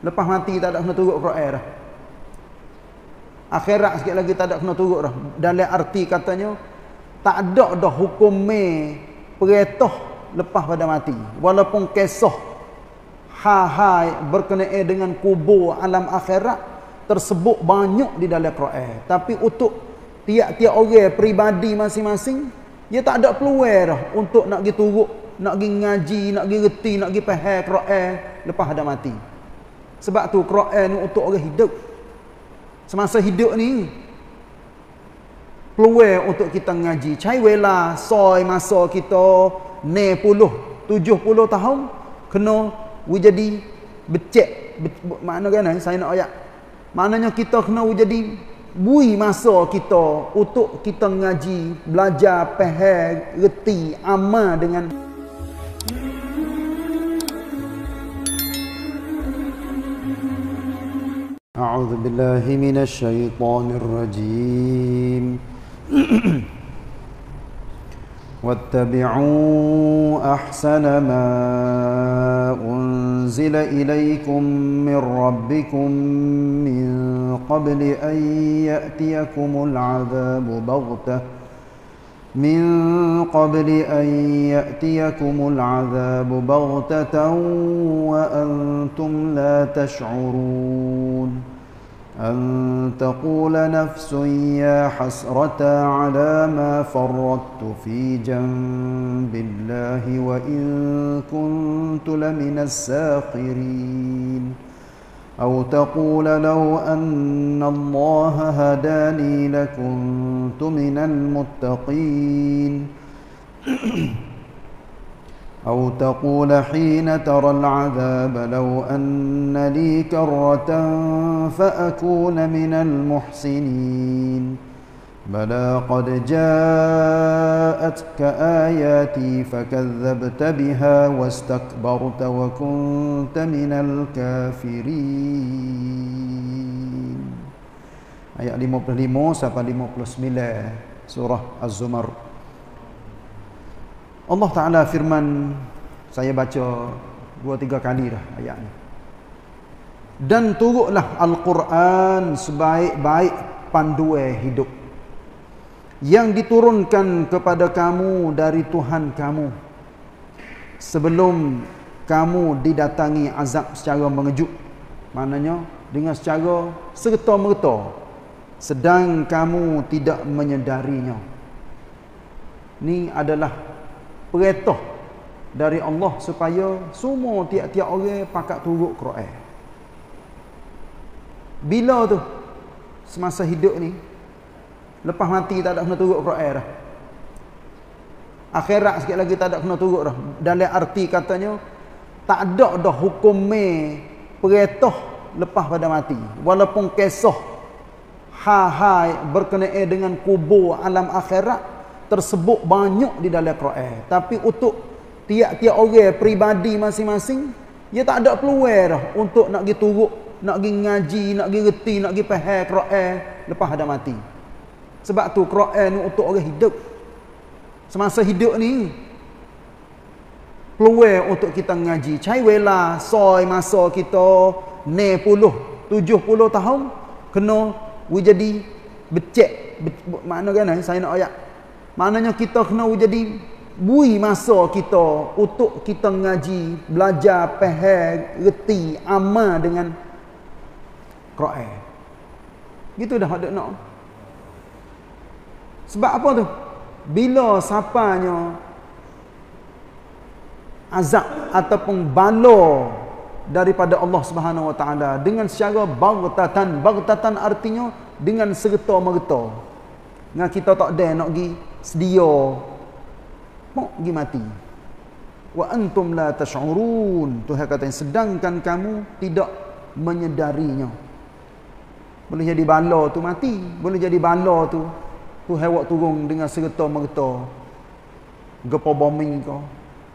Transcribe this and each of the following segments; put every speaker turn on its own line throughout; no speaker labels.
Lepas mati tak ada kena turut Quran dah. Akhirat sikit lagi tak ada kena turut dah. Dalam arti katanya tak ada dah hukum peretah lepas pada mati. Walaupun kisah hal-hal berkenaan dengan kubur alam akhirat tersebut banyak di dalam Quran. Tapi untuk tiap-tiap orang peribadi masing-masing, dia tak ada peluang dah untuk nak pergi turut, nak pergi ngaji, nak pergi reti, nak pergi faham Quran lepas ada mati. Sebab tu Quran ni untuk orang hidup. Semasa hidup ni peluang untuk kita ngaji. Cai wela soi masa kita 60, 70 tahun kena jadi becek. Makna kan saya nak ayat. Maknanya kita kena jadi bui masa kita untuk kita ngaji, belajar, faham, reti, amal dengan A'udzu billahi minasy syaithanir rajim. واتبعوا أحسن ما أنزل إليكم من ربكم من قبل أن يأتيكم العذاب بغتة وأنتم لا تشعرون أن تقول نفس يا حسرة على ما فرطت في جنب الله وإن كنت لمن الساخرين أو تقول لو أن الله هداني لكنت من المتقين أو تقول حين ترى العذاب لو أن لي كرة فأكون من المحسنين بلى قد جاءتك آياتي فكذبت بها واستكبرت وكنت من الكافرين. Ayat 55 sampai 59 surah Az-Zumar. Allah Ta'ala firman, saya baca 2-3 kali dah ayat ni. Dan turutlah Al-Quran sebaik-baik panduan hidup yang diturunkan kepada kamu dari Tuhan kamu sebelum kamu didatangi azab secara mengejut. Maknanya dengan secara serta-merta sedang kamu tidak menyedarinya. Ni adalah perintah dari Allah supaya semua tiap-tiap orang pakat turut Quran. Bila tu? Semasa hidup ni. Lepas mati tak ada kena turut Quran dah. Akhirat sikit lagi tak ada kena turut dah. Dalam arti katanya tak ada dah hukum perintah lepas pada mati. Walaupun kisah hal-hal berkenaan dengan kubur alam akhirat tersebut banyak di dalam Quran. Tapi untuk tiap-tiap orang peribadi masing-masing, dia tak ada peluang dah untuk nak pergi turut, nak pergi ngaji, nak pergi reti, nak pergi faham Quran lepas ada mati. Sebab tu Quran ni untuk orang hidup. Semasa hidup ni peluang untuk kita ngaji. Cai wela soi masa kita 60, 70 tahun kena jadi becek. Makna kan saya nak ayat. Maknanya kita kena jadi bui masa kita untuk kita ngaji, belajar, faham, reti, amal dengan Quran. Gitu dah ada nak. Sebab apa tu? Bila sapanya azab ataupun bala daripada Allah Subhanahu Wa Taala dengan secara baghtatan artinya dengan serta-merta. Dengan kita tak ada nak pergi sedia mau pergi mati. Wa antum la tash'urun. Tuhan kata sedangkan kamu tidak menyedarinya. Boleh jadi bala tu mati, boleh jadi bala tu Tuhan buat turun dengan serta-merta. Gempa bombing kau.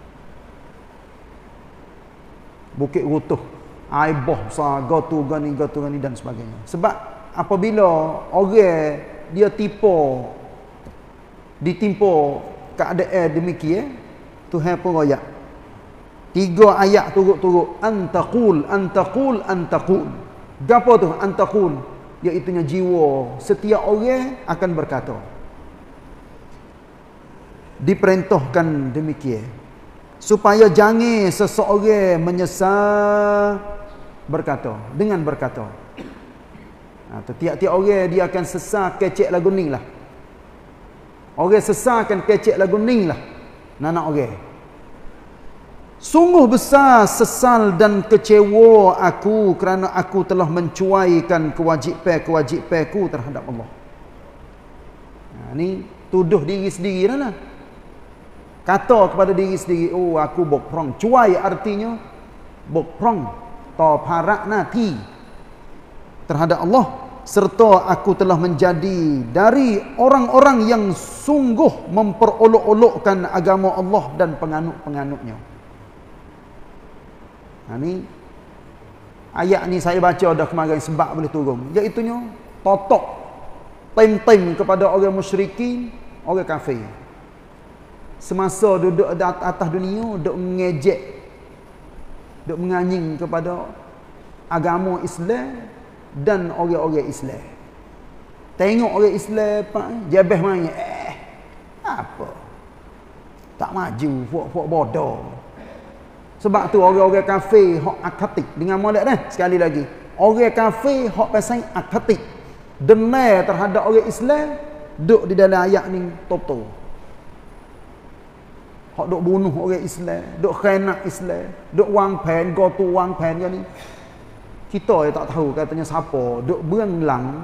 Bukit runtuh, air bah besar, gotu gani dan sebagainya. Sebab apabila orang dia ditimpa keadaan demikian, Tuhan pun royak. 3 ayat turut-turut antaqul. Gapo tu antaqul? Iaitu jiwa setiap orang akan berkata. Diperintahkan demikian supaya jangan seseorang menyesal dengan berkata. Tiap-tiap orang dia akan sesal kecek lagu ni lah. Orang sesal akan kecek lagu ni lah. Nak orang. Sungguh besar sesal dan kecewa aku kerana aku telah mencuaikan kewajipan-kewajipanku terhadap Allah. Ni tuduh diri sendiri lah. Kata kepada diri sendiri, oh aku bokrong. Cuai artinya bokrong. Parak nanti terhadap Allah. Serta aku telah menjadi dari orang-orang yang sungguh memperolok-olokkan agama Allah dan penganut-penganutnya. Ni ayat ni saya baca dah kemarin sebab boleh turun. Iaitunya totok tem-tem kepada orang musyrikin, orang kafir. Semasa duduk atas dunia, duduk mengejek, duduk menganying kepada agama Islam dan orang-orang Islam. Tengok orang Islam jabah main, apa? Tak maju, fuak bodoh. Sebab tu orang-orang kafir hak akatik dengan molek dah sekali lagi. Orang kafir hak pasal akatik. Dendam terhadap orang Islam duduk di dalam ayat ni top-top. Hak duk bunuh orang Islam, duk khianat Islam, duk wang pen, gotu wang pen kan ni. Kita yang tak tahu katanya siapa, duk berenglang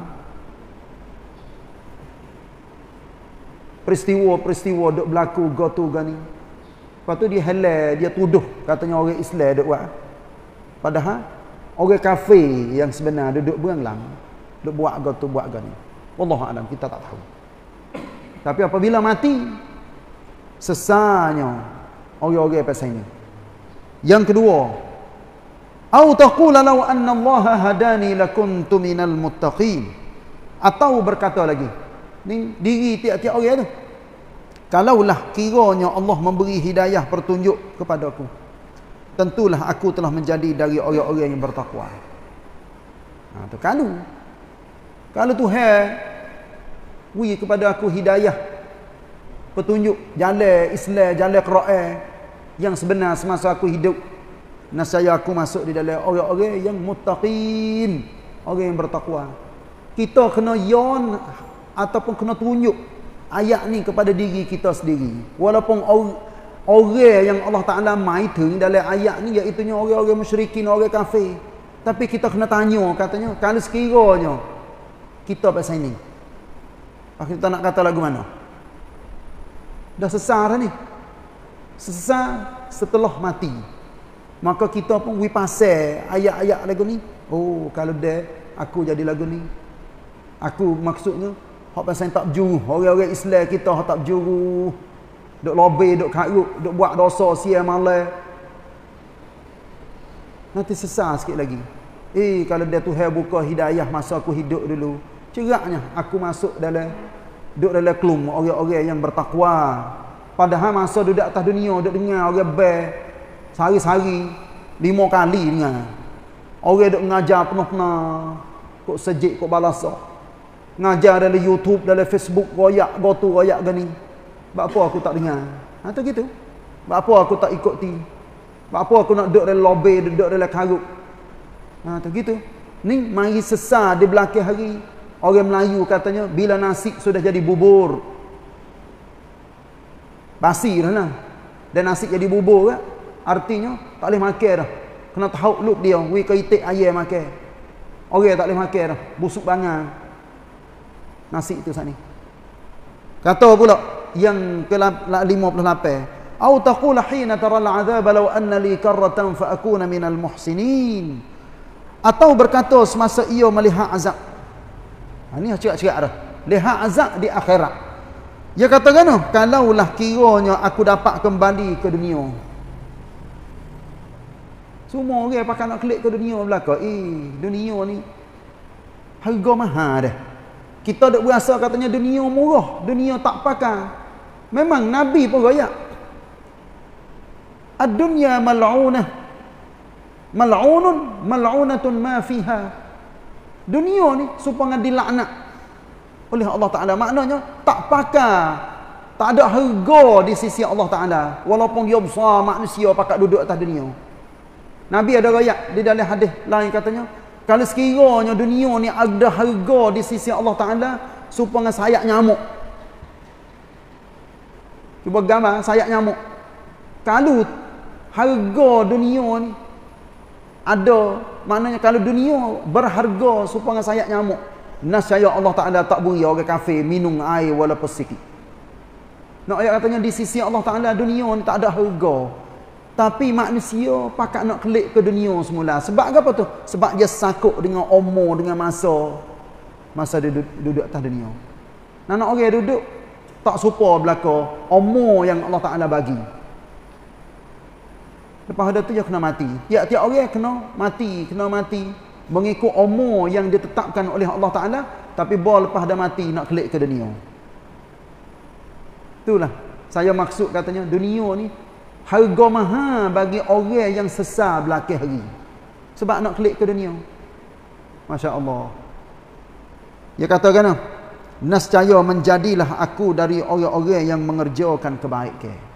peristiwa-peristiwa duk berlaku gotu kan ni. Lepas tu dia halal, dia tuduh katanya orang Islam duk buat. Padahal orang kafir yang sebenar duduk berenglang, duk buat gotu buat kan ni. Wallahu a'lam, kita tak tahu. Tapi apabila mati sesanya orang-orang pasal ini. Yang kedua, au taqula law anna Allah hadani lakuntu minal muttaqin. Atau berkata lagi, ni diri tiap-tiap orang tu, kalaulah kiranya Allah memberi hidayah petunjuk kepadaku, tentulah aku telah menjadi dari orang-orang yang bertakwa. Tu kalau Tuhan beri kepada aku hidayah petunjuk jalan Islam, jalan Quran yang sebenar semasa aku hidup, nescaya aku masuk di dalam orang-orang yang muttaqin, orang yang bertakwa. Kita kena yon ataupun kena tunjuk ayat ni kepada diri kita sendiri. Walaupun orang yang Allah Ta'ala maiteng dalam ayat ni iaitu orang-orang musyrikin, orang kafir, tapi kita kena tanya katanya, kalau sekiranya kita pasal ni, kita nak kata lagu mana? Dah sesar ni. Sesar setelah mati. Maka kita pun pasal ayat-ayat lagu ni. Oh, kalau dah aku jadi lagu ni. Aku maksudnya hak pasal tak berjuru. Orang-orang Islam kita hak tak berjuru. Duk lobe, duk karut, duk buat dosa siang malam. Nanti sesar sikit lagi. Kalau dia Tuhan buka hidayah masa aku hidup dulu, ceraknya aku masuk duduk dalam kelum orang-orang yang bertakwa. Padahal masa duduk atas dunia, duduk dengar orang sehari-hari 5 kali dengar. Orang duduk mengajar penuh-penuh, kok sejik, kok balasa. Ngajar dalam YouTube, dalam Facebook, royak gani. Sebab apa aku tak dengar? Tu gitu. Sebab apa aku tak ikuti? Sebab apa aku nak duduk dalam lobby, duduk dalam karut? Tu gitu. Ni mari sesar di belakang hari. Orang Melayu katanya, bila nasi sudah jadi bubur, basi dah lah. Dan nasi jadi bubur kan? Artinya, tak boleh makan dah. Kena tahu look dia, we kaitik ayam makan. Orang tak boleh makan dah. Busuk bangang. Nasi itu saat ni. Kata pula, yang ke-58. Au taqula hina tara al-'adzaba law anna li karratan fa akuna minal muhsinin. Atau berkata semasa ia melihat azab. Ini cakap-cakap dah. Lihat azab di akhirat. Dia kata kan, kalaulah kiranya aku dapat kembali ke dunia. Semua orang pakai nak klik ke dunia belaka. Dunia ni harga mahal dah. Kita duk berasa katanya dunia murah, dunia tak pakai. Memang Nabi pun royak. Ad-dunya mal'unah. Mal'unatun ma fiha. Dunia ni supaya dilaknat oleh Allah Ta'ala. Maknanya tak pakar, tak ada harga di sisi Allah Ta'ala. Walaupun dia besar manusia pakat duduk atas dunia. Nabi ada riwayat di dalam hadis lain katanya, kalau sekiranya dunia ni ada harga di sisi Allah Ta'ala supaya sayap nyamuk. Cuba gambar sayap nyamuk. Kalau harga dunia ni ada, maknanya kalau dunia berharga supaya sayap nyamuk, nascaya Allah Ta'ala tak beri orang kafir minum air walaupun sikit. Nak ayat katanya di sisi Allah Ta'ala dunia ni tak ada harga. Tapi manusia pakat nak kelik ke dunia semula. Sebab apa tu? Sebab dia sakut dengan umur, dengan masa dia duduk atas dunia. Nak orang duduk tak serupa belaka umur yang Allah Ta'ala bagi. Lepas ada tu dia kena mati. Tiap-tiap orang kena mati mengikut umur yang ditetapkan oleh Allah Ta'ala. Tapi lepas dah mati nak kelik ke dunia. Itulah saya maksud katanya dunia ni harga mahal bagi orang yang sesar belakang hari. Sebab nak kelik ke dunia. Masya Allah. Dia katakan, nascaya menjadilah aku dari orang-orang yang mengerjakan kebaikan.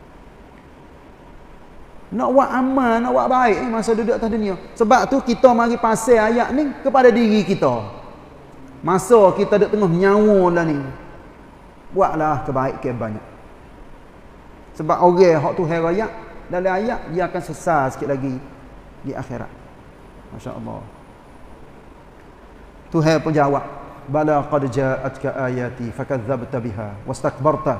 Nak buat amal, nak buat baik masa duduk atas dunia. Sebab tu kita mari pasal ayat ni kepada diri kita. Masa kita duduk tengah nyawa lah ni, buatlah kebaikan banyak. Sebab orang hak Tuhan rakyat dalam ayat dia akan sesat sikit lagi di akhirat. Masya Allah. Tuhan pun jawab, bala qad ja'atka ayati fakadzabta biha wastakbarta.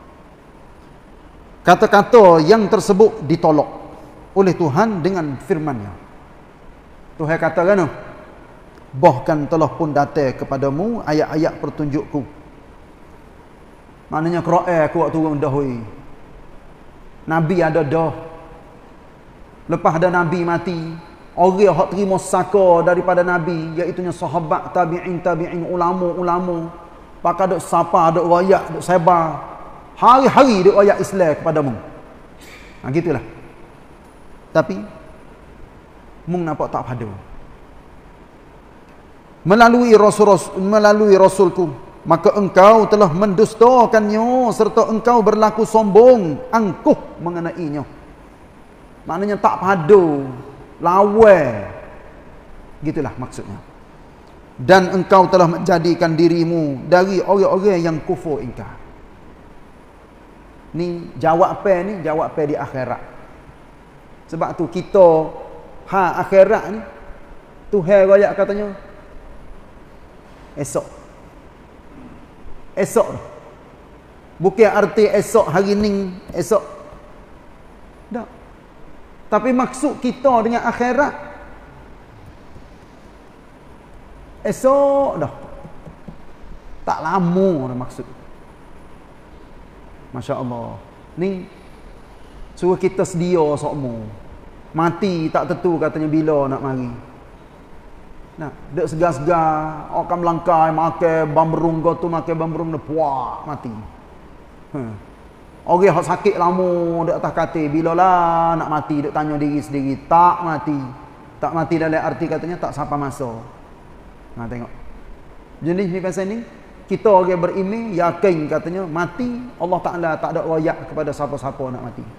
Kata-kata yang tersebut ditolak oleh Tuhan dengan firman-Nya. Tuhan katakan, bahkan telah pun datang kepadamu ayat-ayat pertunjukku. Maknanya Quran aku waktu turun dah. Nabi ada dah. Lepas ada Nabi mati, orang yang terima saka daripada Nabi, iaitu sahabat, tabi'in, ulama, pakai duk sapa, duk rakyat, duk sebar. Hari-hari duk rakyat Islam kepadamu. Gitulah. Tapi mung nampak tak pada. Melalui rasulku, maka engkau telah mendustakannya serta engkau berlaku sombong, angkuh mengenainya. Maknanya tak padu, lawan. Gitulah maksudnya. Dan engkau telah menjadikan dirimu dari orang-orang yang kufur ingkar. Ni jawapan di akhirat. Sebab tu kita akhirat ni Tuhan royak katanya esok. Bukan arti esok hari ni, esok. Tak. Tapi maksud kita dengan akhirat esok dah. Tak lama dah maksud. Masya Allah. Ni suruh kita sedia sokmo. Mati tak tentu katanya bila nak mari. Nah, dek segar-segar, akan melangkai makan bamberung tu, makan bamberung dah puak mati. Orang yang sakit lama dek atas katil, bilalah nak mati, dek tanya diri sendiri, tak mati. Tak mati dalam arti katanya tak sampai masa. Nah, tengok. Jenis ni pasal ni, kita orang beriman yakin katanya mati Allah Ta'ala tak ada royak kepada siapa-siapa nak mati.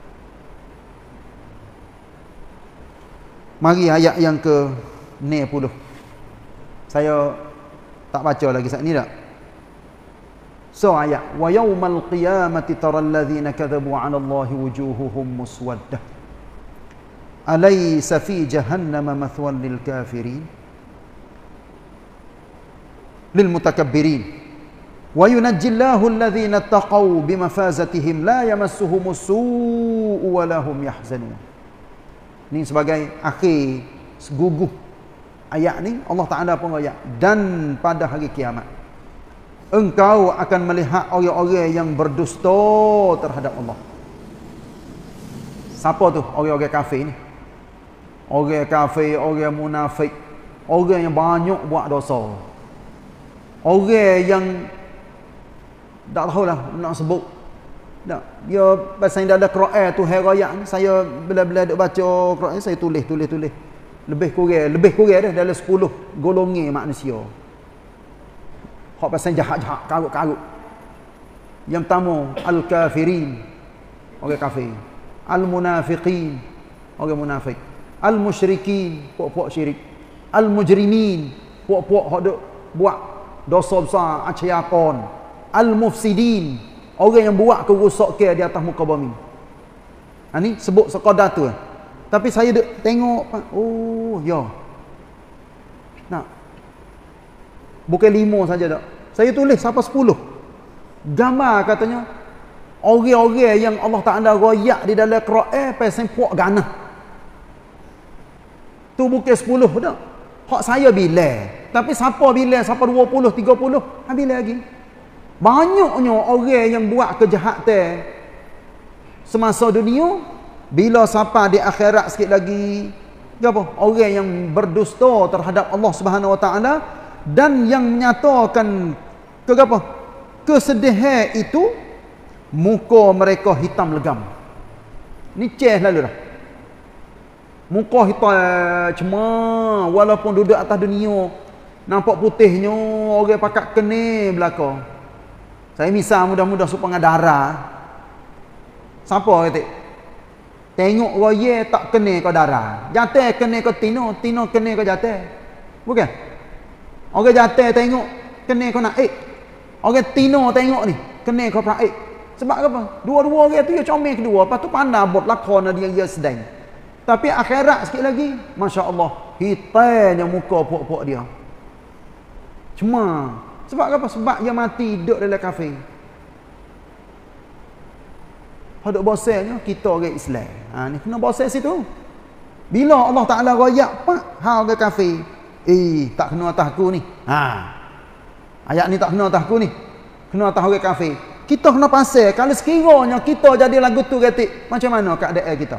Mari ayat yang ke-60. Saya tak baca lagi saat ni dah. So ayat wa yaumal qiyamati taral ladzina kadzabu 'ala Allahi wujuhuhum muswaddah. Alaysa fi jahannama mathwan lil kafirin lil mutakabbirin wa yunajjillahu alladhina taqaw bimafazatihim la yamassuhumus su'u wa lahum yahzanun. Ini sebagai akhir seguguh ayat ni Allah Ta'ala pun ayat, dan pada hari kiamat engkau akan melihat orang-orang yang berdusta terhadap Allah. Siapa tu orang-orang kafir ni? Orang kafir, orang munafik, orang yang banyak buat dosa, orang yang tak tahulah nak sebut, Tak. Dia pasal dalam Quran tu hari raya ni saya bila-bila duk baca Quran saya tulis. Lebih kurang dah dalam 10 golongan manusia. Hak pasal jahat-jahat, karut-karut. Yang pertama al-kafirin, orang kafir. Al-munafiqin, orang munafik. Al-musyrikin, puak-puak syirik. Al-mujrimin, puak-puak hak duk buat dosa besar, aciakon. Al-mufsidin, orang yang buat kerosakan di atas muka bumi. Ni sebut sekadar tu. Tapi saya duk tengok, oh ya. Nak. Bukan 5 saja tak. Saya tulis sampai 10. Gambar katanya orang-orang yang Allah Taala royak di dalam Quran pasal puak ganah. Tu bukan 10 dah. Hak saya bilang. Tapi siapa bilang siapa 20, 30, habis lagi. Banyaknya orang yang buat kejahatan semasa dunia, bila sampai di akhirat sikit lagi, apa? Orang yang berdusta terhadap Allah Subhanahu Wa Taala dan yang menyatakan kesedihan itu, muka mereka hitam legam. Ni ceh lalu dah. Muka hitam cemar walaupun duduk atas dunia, nampak putihnya orang pakat kene belaka. Saya misal mudah-mudah supaya darah. Siapa kata? Tengok raya tak kena ke darah. Jatuh kena ke tino kena ke jatuh. Bukan? Orang jatuh tengok kena ke naik. Orang tino tengok ni kena ke praik. Sebab apa? Dua-dua orang tu dia comel kedua. Lepas tu pandai buat lakon dia sedang. Tapi akhirat sikit lagi, masya-Allah, hitamnya muka puak-puak dia. Cuma sebab apa? Sebab dia mati duduk dalam kafir. Hadap bosannya kita orang Islam. Ni kena bosan situ. Bila Allah Taala royak pak hal orang kafir. Tak kena atas aku ni. Ayat ni tak kena atas aku ni. Kena atas orang kafir. Kita kena pasal kalau sekiranya kita jadi lagu tu ketik, macam mana keadaan kita?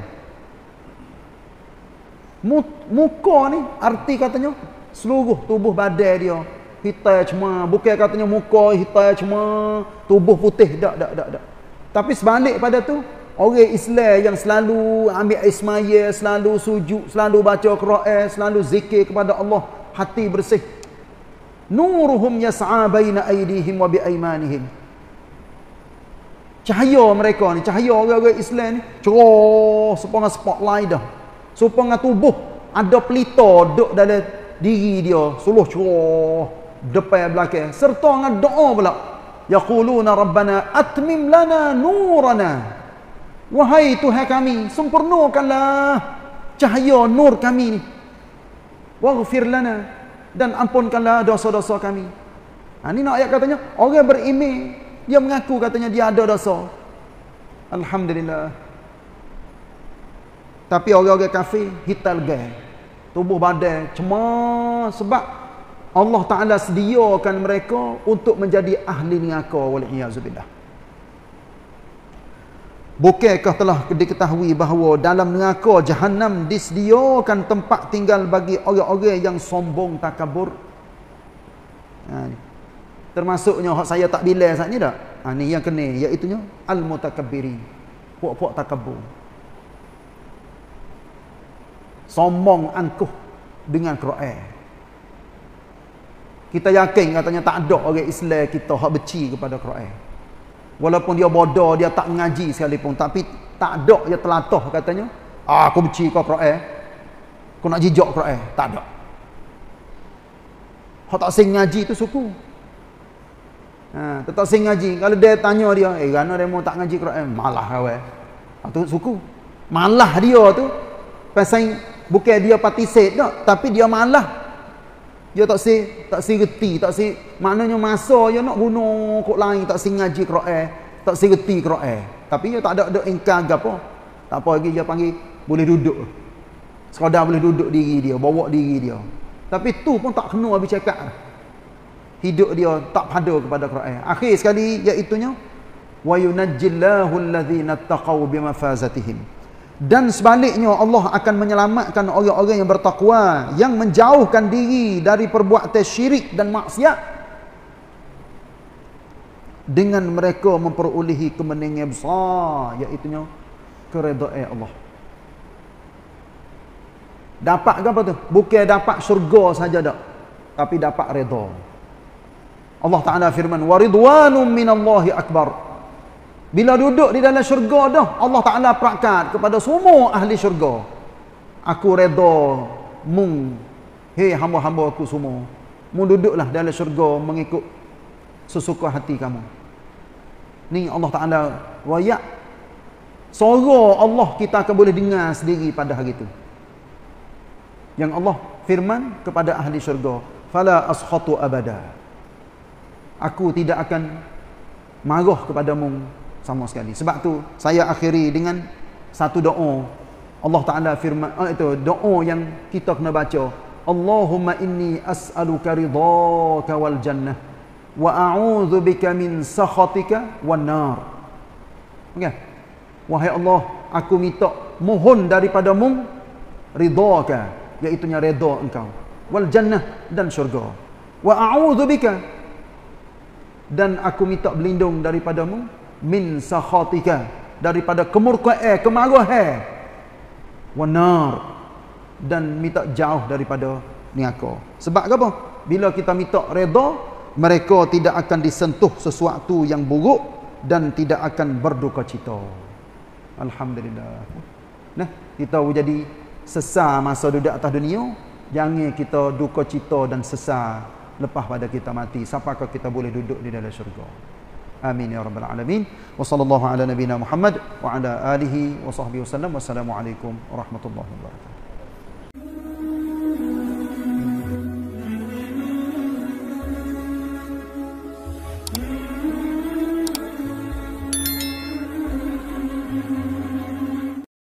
Muka ni arti katanya seluruh tubuh badan dia hitam cuma, bukan katanya muka hitam cuma tubuh putih, tak. Tapi sebalik pada tu, orang Islam yang selalu ambil ismaya, selalu sujud, selalu baca Quran, selalu zikir kepada Allah, hati bersih. Nuruhum yas'a baina aydihim wa bi aymanihim. Cahaya mereka ni, cahaya orang-orang Islam ni cerah sepengah spotlight dah. Supaya tubuh ada pelita duduk dalam diri dia, suluh cerah depan belakang, serta dengan doa pula. Yaquluna rabbana atmim lana nurana. Wahai Tuhan kami, sempurnakanlah cahaya nur kami ni. Waghfir lana, dan ampunkanlah dosa-dosa kami. Ni nak ayat katanya orang beriman dia mengaku katanya dia ada dosa. Alhamdulillah. Tapi orang-orang kafir hitam legam, tubuh badan cemar, sebab Allah Ta'ala sediakan mereka untuk menjadi ahli neraka, wal'iyazubillah. Bukankah telah diketahui bahawa dalam neraka Jahannam disediakan tempat tinggal bagi orang-orang yang sombong takabur? Termasuknya hak saya tak bilang saat ni tak? Ni yang kena, iaitunya al-mutakabbirin, puak-puak takabur. Sombong angkuh dengan Quran. Kita yakin katanya tak ada orang Islam kita hak benci kepada Quran. Walaupun dia bodoh, dia tak mengaji sekalipun, tapi tak ada dia telatah katanya, aku benci kau Quran, aku nak jijak Quran. Tak ada. Hak tak sing ngaji tu suku. Tak sing ngaji. Kalau dia tanya dia, kerana dia mau tak ngaji Quran, malah kawan. Tu suku. Malah dia tu pasal bukan dia participate tak, tapi dia malah. Dia tak reti, maknanya masa dia nak guna kok lain, tak ngaji Quran, tak reti Quran. Tapi dia tak ada ingkar ke apa. Tak apa lagi dia panggil boleh duduk. Sekadar boleh duduk diri dia, bawa diri dia. Tapi tu pun tak kena habis cakap. Hidup dia tak pada kepada Quran. Akhir sekali iaitunya wa yunajjillahu allazina taqaw bimafazatihim. Dan sebaliknya Allah akan menyelamatkan orang-orang yang bertakwa, yang menjauhkan diri dari perbuatan syirik dan maksiat. dengan mereka memperolehi kemenangan besar, iaitu keredaan Allah. Dapat ke apa tu? Bukan dapat syurga saja dak, tapi dapat redha. Allah Ta'ala firman, wa ridwanum minallahi akbar. Bila duduk di dalam syurga dah, Allah Ta'ala perakat kepada semua ahli syurga, aku redha mung, hei hamba-hamba aku semua, mung duduklah dalam syurga mengikut sesuka hati kamu. Ni Allah Ta'ala wayak suara Allah kita akan boleh dengar sendiri pada hari itu. Yang Allah firman kepada ahli syurga, fala askhatu abada, aku tidak akan marah kepadamu sama sekali. Sebab tu saya akhiri dengan satu doa. Allah Ta'ala firman, itu doa yang kita kena baca, Allahumma inni as'aluka ridhaka wal jannah wa a'udzu bika min sakhatika wan nar. Okey. Wahai Allah, aku minta mohon daripadamu ridhaka, iaitu redha engkau, wal jannah, dan syurga, wa a'udzu bika, dan aku minta berlindung daripadamu min sakhatika, daripada kemurkaan, kemarahan, wan nar, dan minta jauh daripada neraka. Sebab apa? Bila kita minta redha, mereka tidak akan disentuh sesuatu yang buruk dan tidak akan berduka cita. Alhamdulillah. Nah, kita jadi sesar masa duduk atas dunia, jangan kita duka cita dan sesar lepas pada kita mati. Siapakah kita boleh duduk di dalam syurga? Amin ya rabbal alamin. Wa sallallahu ala nabiyyina Muhammad wa ala alihi wa sahbihi wasallam. Wassalamualaikum warahmatullahi wabarakatuh.